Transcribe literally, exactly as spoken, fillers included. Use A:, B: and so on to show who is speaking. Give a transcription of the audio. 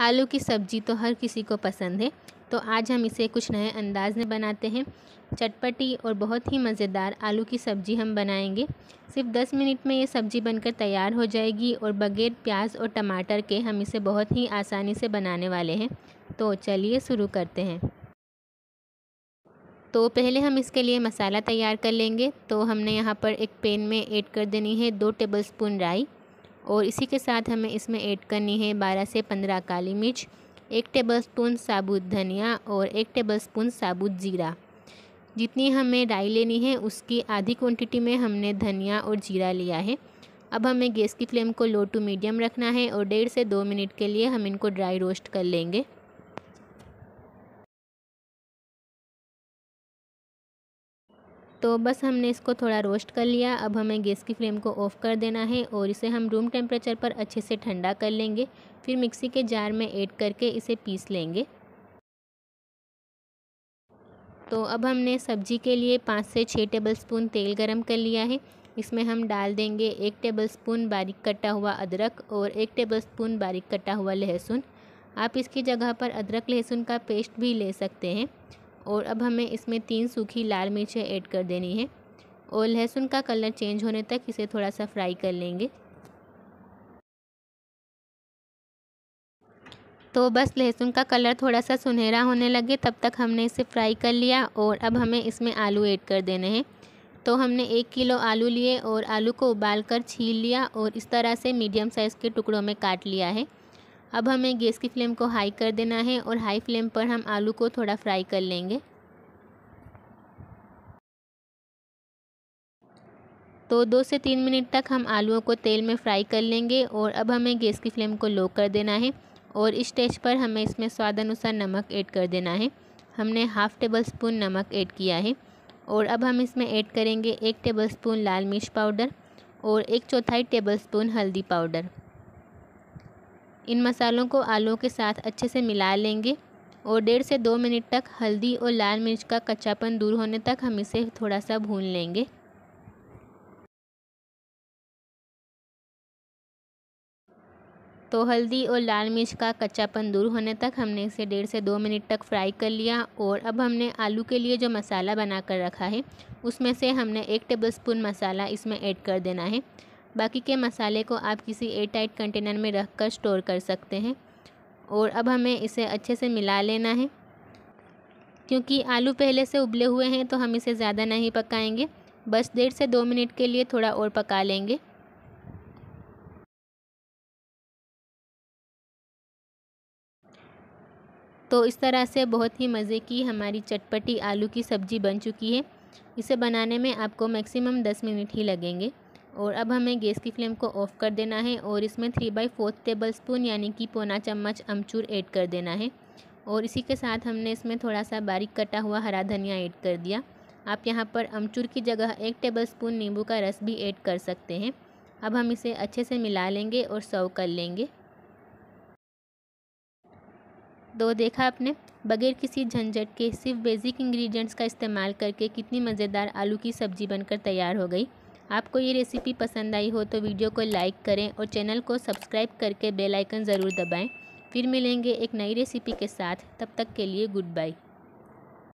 A: आलू की सब्ज़ी तो हर किसी को पसंद है, तो आज हम इसे कुछ नए अंदाज में बनाते हैं। चटपटी और बहुत ही मज़ेदार आलू की सब्ज़ी हम बनाएंगे। सिर्फ दस मिनट में ये सब्ज़ी बनकर तैयार हो जाएगी और बगैर प्याज और टमाटर के हम इसे बहुत ही आसानी से बनाने वाले हैं। तो चलिए शुरू करते हैं। तो पहले हम इसके लिए मसाला तैयार कर लेंगे। तो हमने यहाँ पर एक पैन में ऐड कर देनी है दो टेबलस्पून राई, और इसी के साथ हमें इसमें ऐड करनी है बारह से पंद्रह काली मिर्च, एक टेबलस्पून साबुत धनिया और एक टेबलस्पून साबुत जीरा। जितनी हमें राई लेनी है उसकी आधी क्वांटिटी में हमने धनिया और जीरा लिया है। अब हमें गैस की फ्लेम को लो टू मीडियम रखना है और डेढ़ से दो मिनट के लिए हम इनको ड्राई रोस्ट कर लेंगे। तो बस हमने इसको थोड़ा रोस्ट कर लिया। अब हमें गैस की फ्लेम को ऑफ़ कर देना है और इसे हम रूम टेम्परेचर पर अच्छे से ठंडा कर लेंगे। फिर मिक्सी के जार में ऐड करके इसे पीस लेंगे। तो अब हमने सब्जी के लिए पाँच से छः टेबलस्पून तेल गरम कर लिया है। इसमें हम डाल देंगे एक टेबलस्पून बारीक कटा हुआ अदरक और एक टेबलस्पून बारीक कटा हुआ लहसुन। आप इसकी जगह पर अदरक लहसुन का पेस्ट भी ले सकते हैं। और अब हमें इसमें तीन सूखी लाल मिर्चें ऐड कर देनी है और लहसुन का कलर चेंज होने तक इसे थोड़ा सा फ्राई कर लेंगे। तो बस लहसुन का कलर थोड़ा सा सुनहरा होने लगे तब तक हमने इसे फ्राई कर लिया। और अब हमें इसमें आलू ऐड कर देने हैं। तो हमने एक किलो आलू लिए और आलू को उबाल कर छील लिया और इस तरह से मीडियम साइज़ के टुकड़ों में काट लिया है। अब हमें गैस की फ्लेम को हाई कर देना है और हाई फ्लेम पर हम आलू को थोड़ा फ्राई कर लेंगे। तो दो से तीन मिनट तक हम आलूओं को तेल में फ्राई कर लेंगे। और अब हमें गैस की फ्लेम को लो कर देना है और इस स्टेज पर हमें इसमें स्वाद अनुसार नमक ऐड कर देना है। हमने हाफ़ टेबल स्पून नमक ऐड किया है। और अब हम इसमें ऐड करेंगे एक टेबलस्पून लाल मिर्च पाउडर और एक चौथाई टेबलस्पून हल्दी पाउडर। इन मसालों को आलूओं के साथ अच्छे से मिला लेंगे और डेढ़ से दो मिनट तक हल्दी और लाल मिर्च का कच्चापन दूर होने तक हम इसे थोड़ा सा भून लेंगे। तो हल्दी और लाल मिर्च का कच्चापन दूर होने तक हमने इसे डेढ़ से दो मिनट तक फ्राई कर लिया। और अब हमने आलू के लिए जो मसाला बना कर रखा है उसमें से हमने एक टेबलस्पून मसाला इसमें ऐड कर देना है। बाकी के मसाले को आप किसी एयर टाइट कंटेनर में रख कर स्टोर कर सकते हैं। और अब हमें इसे अच्छे से मिला लेना है। क्योंकि आलू पहले से उबले हुए हैं तो हम इसे ज़्यादा नहीं पकाएंगे, बस डेढ़ से दो मिनट के लिए थोड़ा और पका लेंगे। तो इस तरह से बहुत ही मज़े की हमारी चटपटी आलू की सब्ज़ी बन चुकी है। इसे बनाने में आपको मैक्सिमम दस मिनट ही लगेंगे। और अब हमें गैस की फ्लेम को ऑफ़ कर देना है और इसमें three by fourth tablespoon यानी कि पौना चम्मच अमचूर ऐड कर देना है। और इसी के साथ हमने इसमें थोड़ा सा बारीक कटा हुआ हरा धनिया ऐड कर दिया। आप यहाँ पर अमचूर की जगह एक टेबल स्पून नींबू का रस भी ऐड कर सकते हैं। अब हम इसे अच्छे से मिला लेंगे और सर्व कर लेंगे। तो देखा आपने, बगैर किसी झंझट के सिर्फ बेसिक इंग्रेडिएंट्स का इस्तेमाल करके कितनी मज़ेदार आलू की सब्ज़ी बनकर तैयार हो गई। आपको ये रेसिपी पसंद आई हो तो वीडियो को लाइक करें और चैनल को सब्सक्राइब करके बेल आइकन ज़रूर दबाएं। फिर मिलेंगे एक नई रेसिपी के साथ, तब तक के लिए गुड बाय।